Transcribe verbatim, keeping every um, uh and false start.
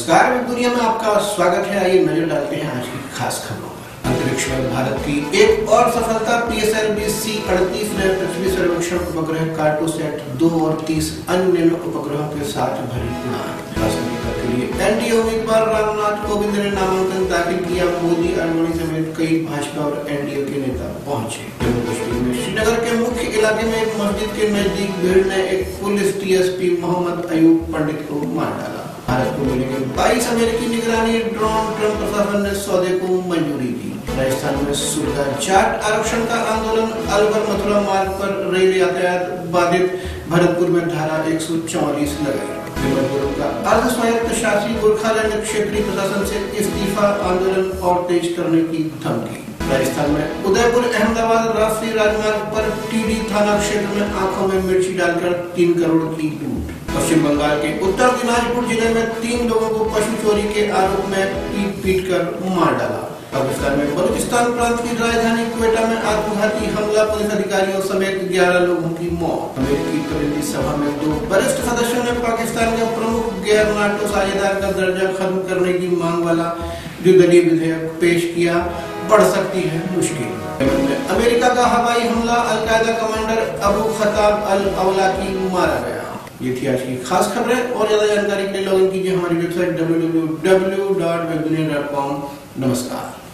नमस्कार, दुनिया में आपका स्वागत है। आइए नजर डालते हैं आज की खास खबरों पर। अंतरिक्ष में भारत की एक और सफलता, P S L V C अड़तीस ने पृथ्वी सर्वेक्षण उपग्रह कार्टोसैट दो और तीस अन्य उपग्रहों के साथ भरी उड़ान। के लिए एन डी ए उम्मीदवार रामनाथ कोविंद ने नामांकन दाखिल किया। मोदी, अडवाणी समेत कई भाजपा और एन डी ए के नेता पहुंचे। जम्मू कश्मीर में श्रीनगर के मुख्य इलाके में एक मस्जिद के नजदीक भीड़ ने एक police D S P Mohammad Ayub Pandit को मार डाला। भारत को मिलेंगे बाईस अमेरिकी निगरानी ड्रोन, ट्रंप प्रशासन ने सौदे को मंजूरी दी। राजस्थान में सुविधा जाट आरक्षण का आंदोलन, अलवर मथुरा मार्ग पर रेल यातायात बाधित, भरतपुर में धारा एक सौ चौवालीस लगाई। मजदूरों का अर्ध स्वायत्त शासी गोरखालैंड क्षेत्रीय प्रशासन से इस्तीफा, आंदोलन और तेज करने की धमकी। राजस्थान में उदयपुर अहमदाबाद राष्ट्रीय राजमार्ग पर टीडी थाना क्षेत्र में आंखों में मिर्ची डालकर तीन करोड़ की लूट। पश्चिम बंगाल के उत्तर दिनाजपुर जिले में तीन लोगों को पशु चोरी के आरोप में पीट पीट कर मार डाला। पाकिस्तान में बलूचिस्तान प्रांत की राजधानी क्वेटा में आत्मघाती हमला, पुलिस अधिकारियों समेत ग्यारह लोगों की मौत। अमेरिकी प्रतिनिधि सभा में दो वरिष्ठ सदस्यों ने पाकिस्तान के प्रमुख गैर नाटो साझेदार का दर्जा खत्म करने की मांग वाला द्विदलीय विधेयक पेश किया। बढ़ सकती है मुश्किल। यमन में अमेरिका का हवाई हमला, al Qaeda commander Abu Khattab al Awlaki मारा गया। ये थी आज की खास खबरें। और ज्यादा जानकारी के लिए लॉगिन कीजिए हमारी website W W W dot Webdunia dot com. नमस्कार।